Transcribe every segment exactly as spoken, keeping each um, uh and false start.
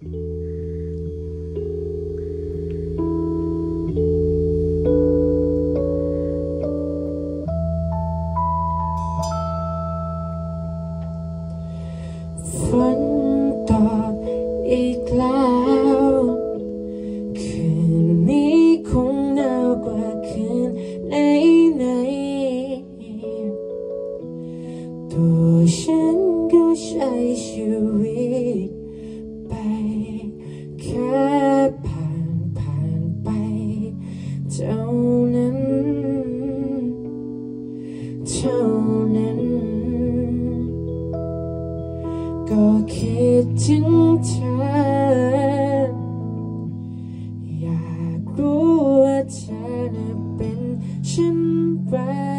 ฝนตกอีกแล้วคืนนี้คงหนาวกว่าคืนไหนไหนตัวฉันก็ใช้ชีวิตไปแค่ผ่านผ่านไปเท่านั้นเท่านั้นก็คิดถึงเธออยากรู้ว่าเธอน่ะเป็นเช่นไร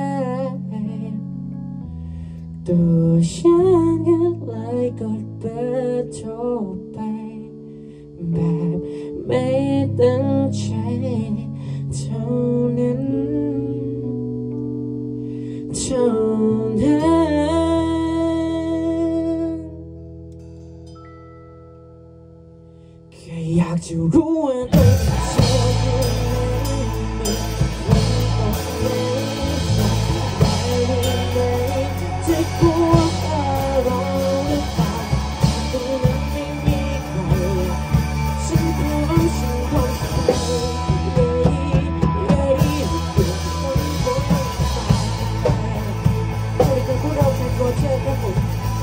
ตัวฉันก็เลยกดเบอร์โทรไปแบบไม่ตั้งใจเท่านั้นเท่านั้นแค่อยากจะรู้ว่าตอนที่เธออยู่นั้นมีคนตกไหมสบายดีไหมจะกลัวฟ้าร้องหรือเปล่าตรงนั้นไม่มีใครฉันพร้อมฉันพร้อมสบายเย้เย้เดี๋ยวคนคงไม่ตายไปคุยกันพวกเราแค่ตัวเธอครับผม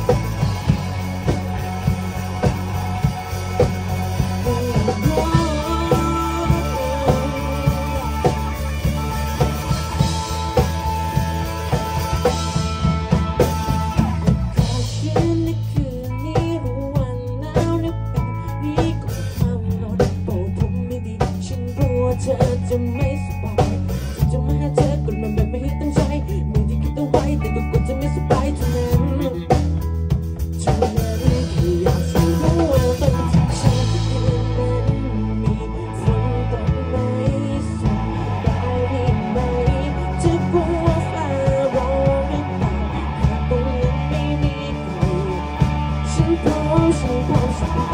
เธอจะไม่สบายฉันจะมาหาเธอกดมันแบบไม่ให้ตั้งใจไม่ได้คิดเอาไว้แต่ก็กลัวจะไม่สบายเท่านั้นเท่านั้นแค่อยากจะรู้ว่าตอนที่เธออยู่นั้นมีฝนตกไหมสบายดีไหมจะกลัวฟ้าร้องหรือเปล่าหากตรงนั้นไม่มีใครฉันพร้อมฉันพร้อมสบาย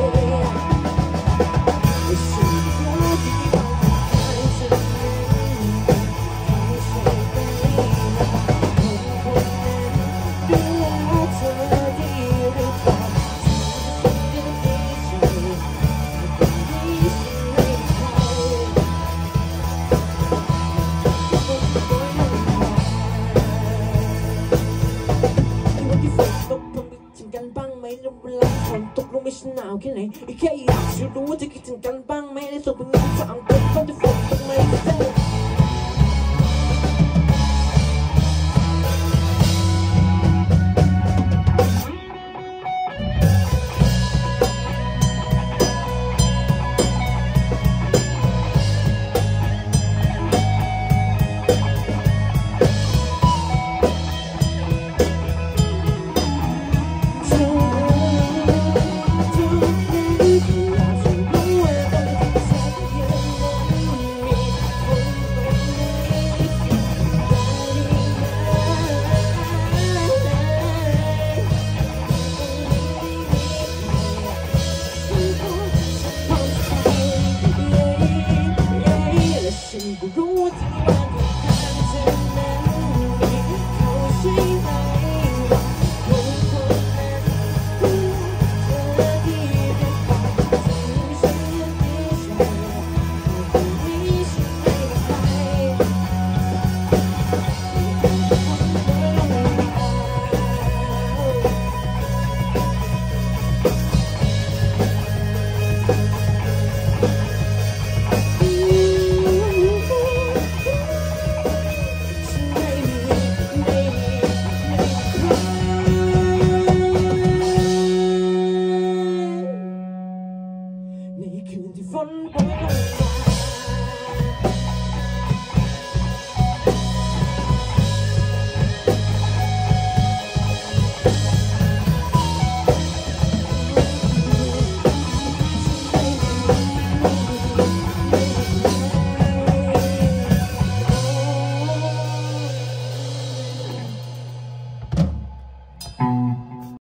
เวลาฝนตกลงไม่ฉันหนาวแค่ไหนแค่อยากจะรู้ว่าจะคิดถึงกันบ้างไหมในส่วนของนี้ถามตัวตอนที่ฝนตกไหมเธอในคืนที่ฝนโปรย